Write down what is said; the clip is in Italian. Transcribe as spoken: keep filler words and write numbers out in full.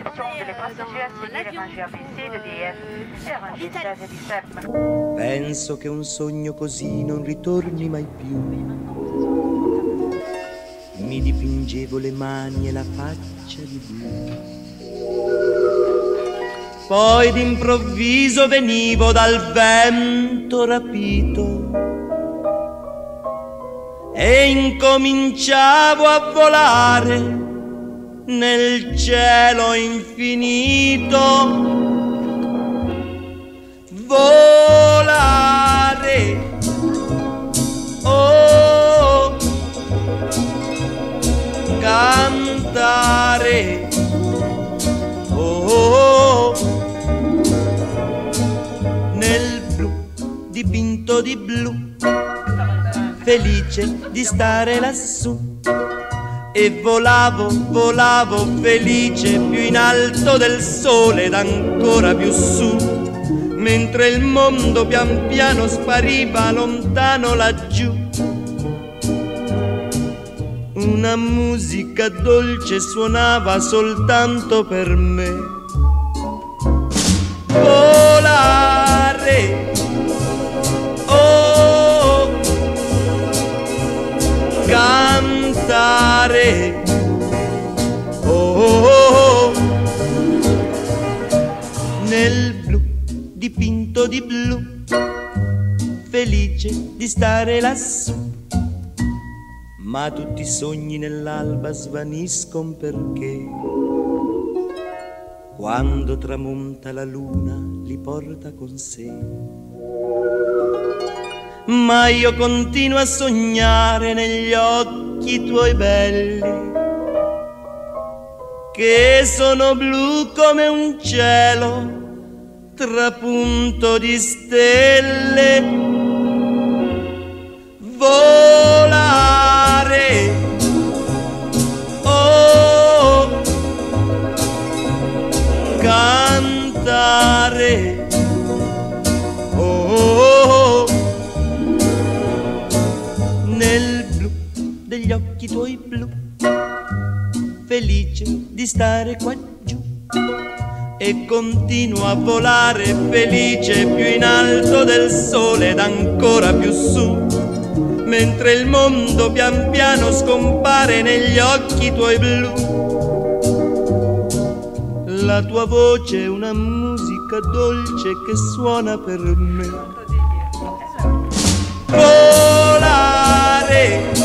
sont delle passeggeri a seguire mangiava in sede di e avanti in sede di serva. Penso che un sogno così non ritorni mai più. Mi dipingevo le mani e la faccia di blu. Poi d'improvviso venivo dal vento rapito e incominciavo a volare nel cielo infinito. Volare, oh, cantare, oh, nel blu dipinto di blu, felice di stare lassù. E volavo, volavo felice più in alto del sole ed ancora più su, mentre il mondo pian piano spariva lontano laggiù. Una musica dolce suonava soltanto per me. Volare, oh, cantare, oh, oh, oh, nel blu dipinto di blu, felice di stare lassù. Ma tutti i sogni nell'alba svaniscono perché quando tramonta la luna li porta con sé. Ma io continuo a sognare negli occhi tuoi belli, che sono blu come un cielo trapunto di stelle. Volare, oh, cantare, oh, nel blu degli occhi tuoi blu, felice di stare qua giù. E continuo a volare felice più in alto del sole ed ancora più su, mentre il mondo pian piano scompare negli occhi tuoi blu. La tua voce è una musica dolce che suona per me. Volare,